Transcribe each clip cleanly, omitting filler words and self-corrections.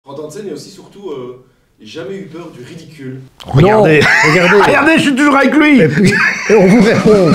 Metteur en scène et aussi surtout jamais eu peur du ridicule. Regardez, regardez, regardez, je suis toujours avec lui. Et puis, on vous répond.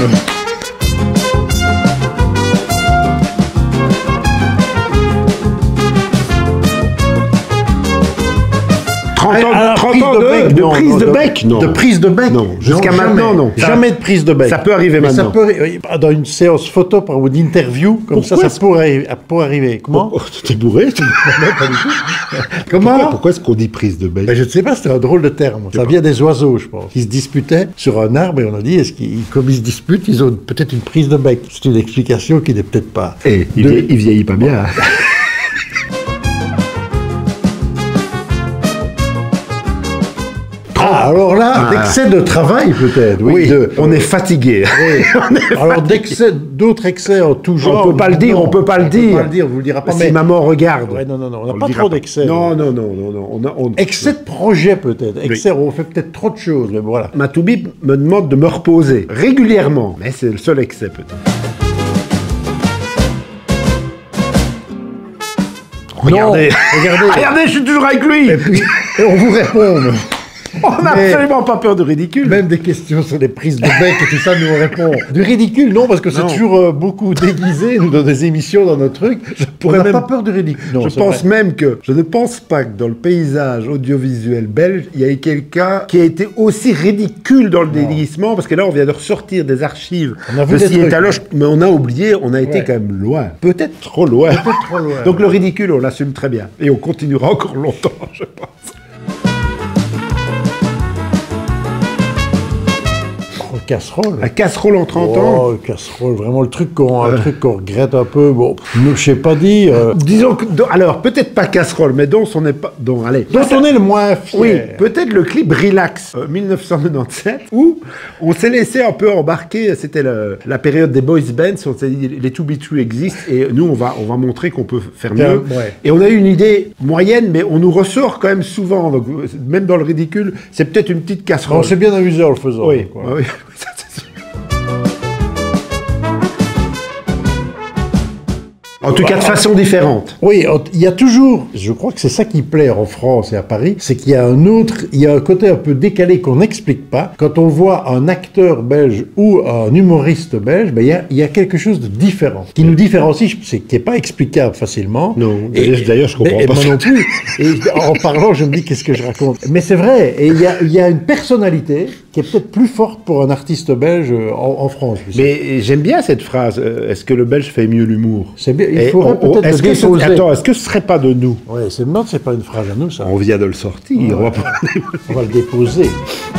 30 ans de prise de bec, non. De prise de bec? Non, jusqu'à maintenant, non. Jamais de prise de bec. Ça peut arriver maintenant. Ça peut, dans une séance photo ou d'interview, comme ça pourrait arriver. Comment? Oh, t'es bourré? Pas du tout. Comment? Pourquoi est-ce qu'on dit prise de bec? Ben, je ne sais pas, c'était un drôle de terme. Ça vient des oiseaux, je pense. Ils se disputaient sur un arbre et on a dit, comme ils se disputent, ils ont peut-être une prise de bec. C'est une explication qui n'est peut-être pas... Et il vieillit pas bien. Ah, alors là, d'excès de travail peut-être. Oui, on est fatigué. Oui. Alors d'autres excès en tout genre. On peut pas le dire, on peut pas le dire. On peut pas le dire, on vous le dira pas. Si maman regarde. Ouais, non, on n'a pas trop d'excès. Non. Excès de projet peut-être. Excès, on fait peut-être trop de choses, mais voilà. Matoubi me demande de me reposer régulièrement, mais c'est le seul excès peut-être. Regardez, je suis toujours avec lui. Et puis, on vous répond. On n'a absolument pas peur du ridicule. Même des questions sur les prises de bec et tout ça, nous on répond. Du ridicule, non, parce que c'est toujours beaucoup déguisé, nous, dans des émissions, dans nos trucs. On n'a pas peur du ridicule. Non, je ne pense pas que dans le paysage audiovisuel belge, il y ait quelqu'un qui a été aussi ridicule dans le déguisement, parce que là, on vient de ressortir des archives de Siétaloche, mais on a oublié, on a été quand même loin. Peut-être trop loin. Donc le ridicule, on l'assume très bien. Et on continuera encore longtemps, je pense. Casserole. La casserole en 30 ans. Oh, casserole, vraiment le truc qu'on regrette un peu. Bon, je sais pas dire. Disons que, alors peut-être pas casserole, mais dont on n'est pas, dont on est le moins fier. Oui, peut-être le clip Relax 1997 où on s'est laissé un peu embarquer. C'était la période des boys bands. On s'est dit les To Be True existent et nous on va montrer qu'on peut faire mieux. Et on a eu une idée moyenne, mais on nous ressort quand même souvent. Donc, même dans le ridicule, c'est peut-être une petite casserole. On s'est bien amusé en le faisant. Oui. Ça, c'est sûr. En tout cas, de façon différente. Oui, il y a toujours, je crois que c'est ça qui plaît en France et à Paris, c'est qu'il y a un côté un peu décalé qu'on n'explique pas. Quand on voit un acteur belge ou un humoriste belge, ben, il y a quelque chose de différent, qui nous différencie, qui n'est pas explicable facilement. Non, d'ailleurs, je comprends pas. Moi non plus. Et en parlant, je me dis, qu'est-ce que je raconte? Mais c'est vrai, et il y a une personnalité qui est peut-être plus forte pour un artiste belge en France. Mais j'aime bien cette phrase, est-ce que le belge fait mieux l'humour? C'est bien. Il faudrait peut-être le déposer. Attends, est-ce que ce serait pas de nous? Oui, c'est pas une phrase à nous, ça. On vient de le sortir. On va le déposer.